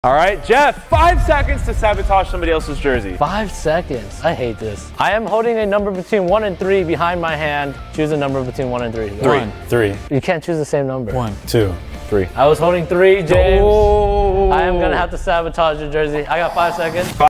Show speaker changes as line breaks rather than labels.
All right, Jeff, 5 seconds to sabotage somebody else's jersey.
5 seconds. I hate this. I am holding a number between 1 and 3 behind my hand. Choose a number between 1 and 3.
3.
You can't choose the same number.
1, 2, 3.
I was holding 3, James.
Oh.
I am gonna have to sabotage your jersey. I got 5 seconds.